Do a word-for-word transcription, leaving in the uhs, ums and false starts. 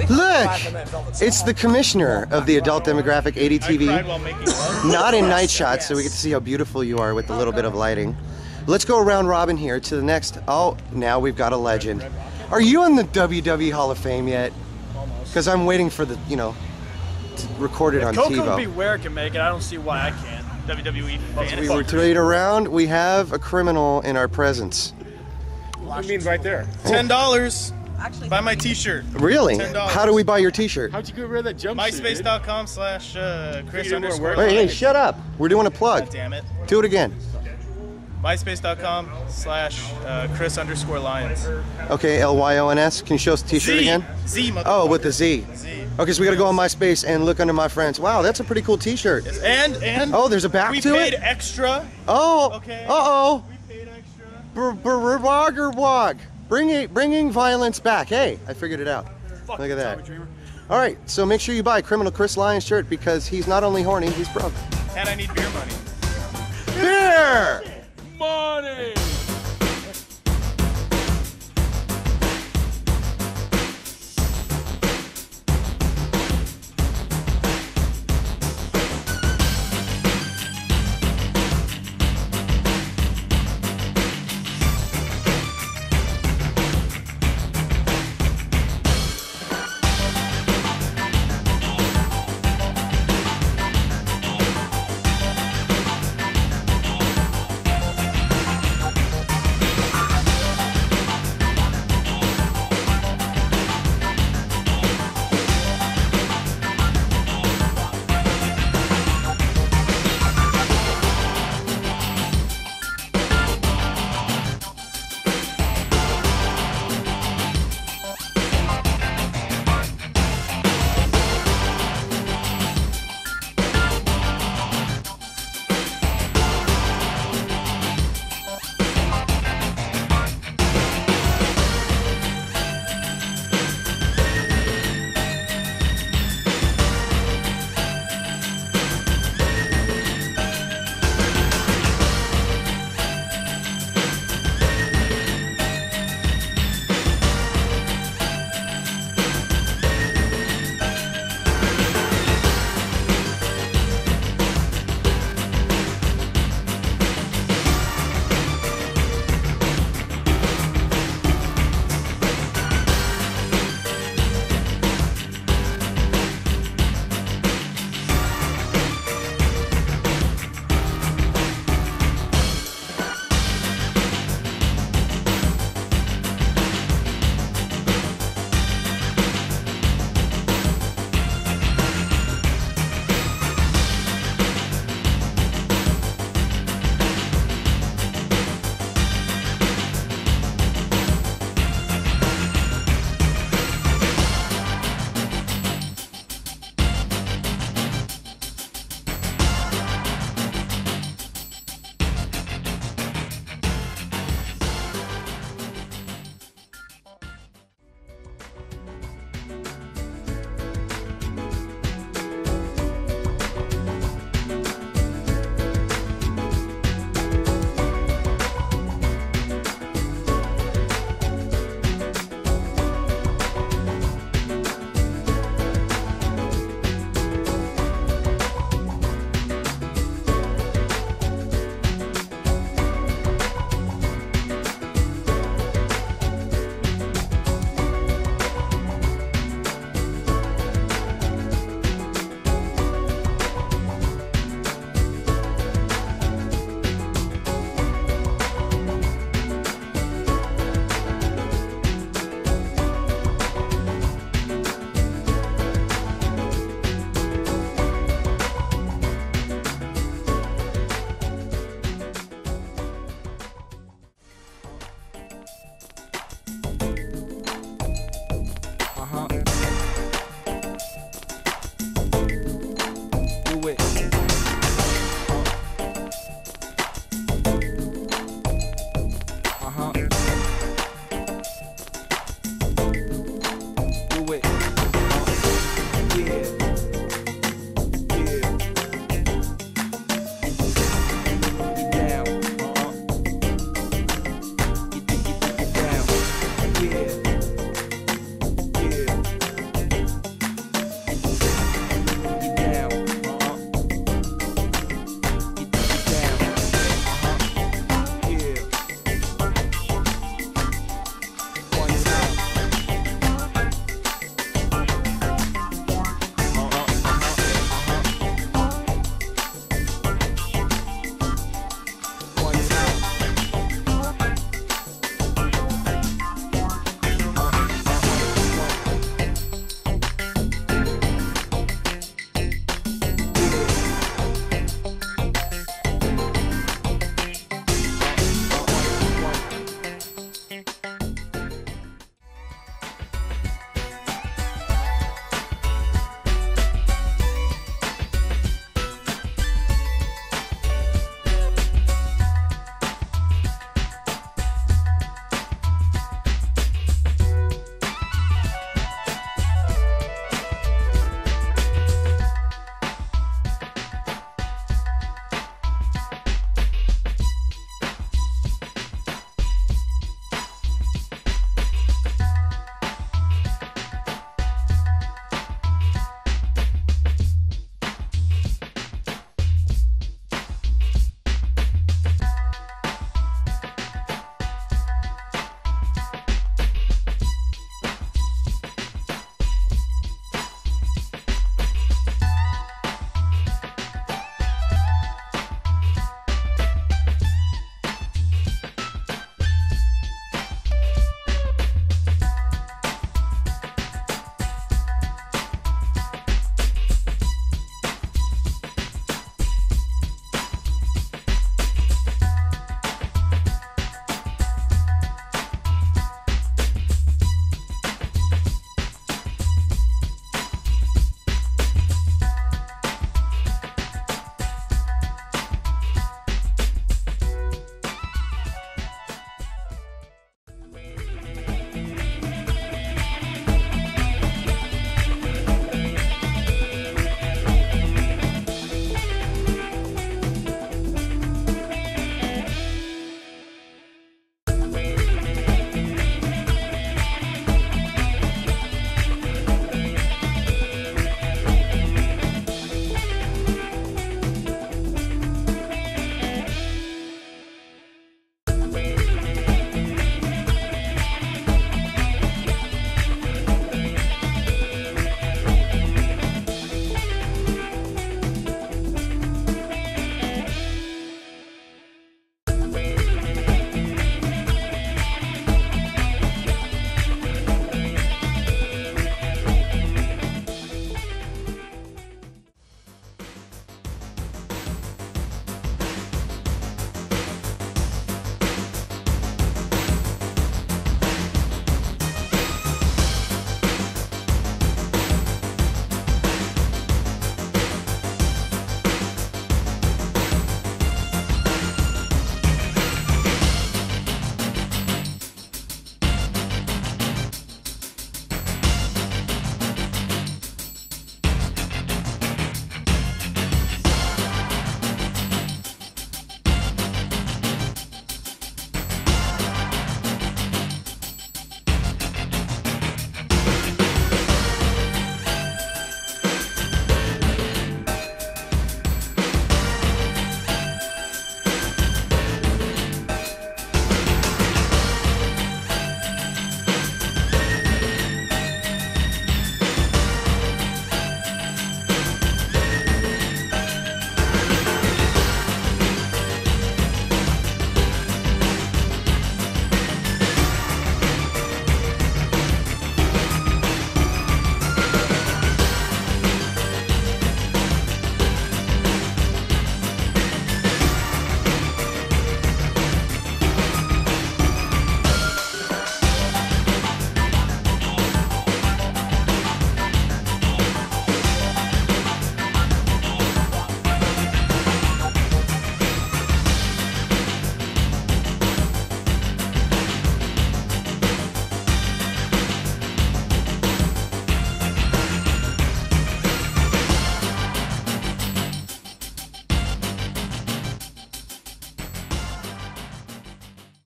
Look, it's the commissioner of the adult demographic eighty T V. Not in night shots, so we get to see how beautiful you are with a little bit of lighting. Let's go around robin here to the next. Oh, now we've got a legend. Are you in the W W E Hall of Fame yet? Because I'm waiting for the, you know, to record it on TiVo. Coco Beware can make it. I don't see why I can't. W W E fan. We rotate around. We have a criminal in our presence. What do you mean right there? Ten dollars. Buy my T-shirt. Really? ten dollars. How do we buy your T-shirt? How'd you get rid of that jumpsuit? MySpace.com slash Chris underscore. Hey, hey, shut up. We're doing a plug. God damn it. Do it again. MySpace.com slash Chris underscore Lyons. Okay, L Y O N S. Can you show us the T-shirt again? Z, motherfucker. Oh, with the Z. Z. Okay, so we gotta go on MySpace and look under my friends. Wow, that's a pretty cool T-shirt. Yes, and and oh, there's a back we to it. We paid extra. Oh. Okay. Uh oh. We paid extra. Wog or wog. Bringing bringing violence back. Hey, I figured it out. Fuck, look at that. Dreamer. All right, so make sure you buy Criminal Chris Lyons shirt because he's not only horny, he's broke. And I need beer money. Beer. Money!